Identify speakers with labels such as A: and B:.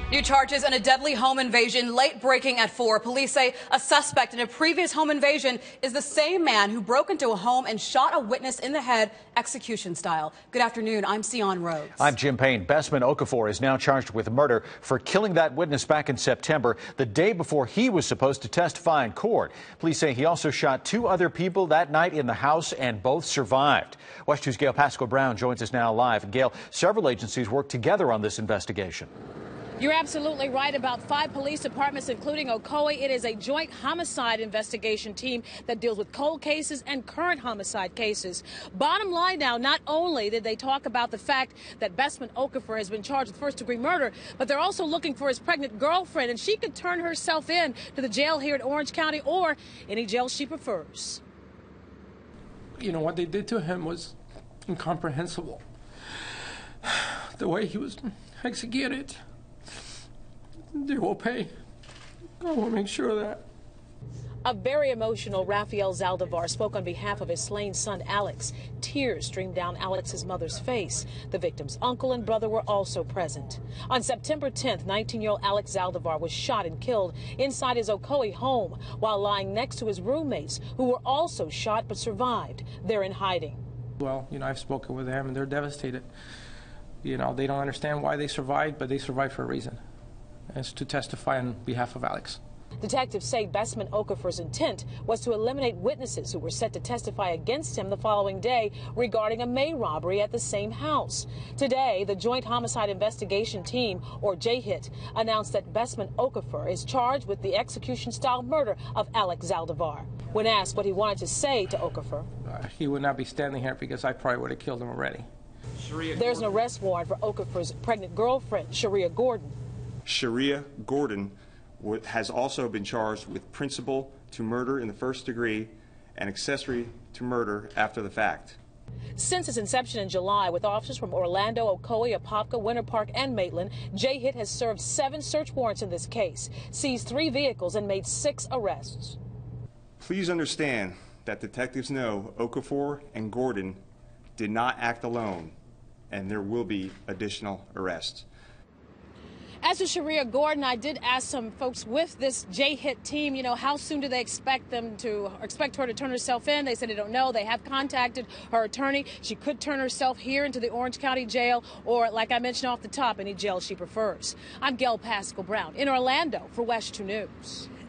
A: New charges in a deadly home invasion, late breaking at 4. Police say a suspect in a previous home invasion is the same man who broke into a home and shot a witness in the head, execution style. Good afternoon. I'm Sion Rhodes.
B: I'm Jim Payne. Bestman Okafor is now charged with murder for killing that witness back in September, the day before he was supposed to testify in court. Police say he also shot 2 other people that night in the house, and both survived. WESH 2's Gail Pascal-Brown joins us now live. And Gail, several agencies work together on this investigation.
C: You're absolutely right. About 5 police departments, including Ocoee. It is a joint homicide investigation team that deals with cold cases and current homicide cases. Bottom line now, not only did they talk about the fact that Bestman Okafor has been charged with first-degree murder, but they're also looking for his pregnant girlfriend, and she could turn herself in to the jail here in Orange County or any jail she prefers.
D: You know, what they did to him was incomprehensible. The way he was executed. They will pay. I will make sure of that.
C: A very emotional Rafael Zaldivar spoke on behalf of his slain son, Alex. Tears streamed down Alex's mother's face. The victim's uncle and brother were also present. On September 10th, 19-year-old Alex Zaldivar was shot and killed inside his Ocoee home while lying next to his roommates, who were also shot but survived. They're in hiding.
D: Well, you know, I've spoken with them and they're devastated. You know, they don't understand why they survived, but they survived for a reason. As to testify on behalf of Alex.
C: Detectives say Bestman Okafor's intent was to eliminate witnesses who were set to testify against him the following day regarding a May robbery at the same house. Today, the Joint Homicide Investigation Team, or JHIT, announced that Bestman Okafor is charged with the execution-style murder of Alex Zaldivar. When asked what he wanted to say to Okafor,
D: he would not be standing here because I probably would have killed him already.
C: There's an arrest warrant for Okafor's pregnant girlfriend, Sharia Gordon.
E: Sharia Gordon has also been charged with principal to murder in the first degree and accessory to murder after the fact.
C: Since its inception in July, with officers from Orlando, Ocoee, Apopka, Winter Park, and Maitland, JHIT has served 7 search warrants in this case, seized 3 vehicles, and made 6 arrests.
E: Please understand that detectives know Okafor and Gordon did not act alone, and there will be additional arrests.
C: As to Sharia Gordon, I did ask some folks with this JHIT team, you know, how soon do they expect her to turn herself in? They said they don't know. They have contacted her attorney. She could turn herself here into the Orange County Jail or, like I mentioned off the top, any jail she prefers. I'm Gail Pascal-Brown in Orlando for WESH 2 News.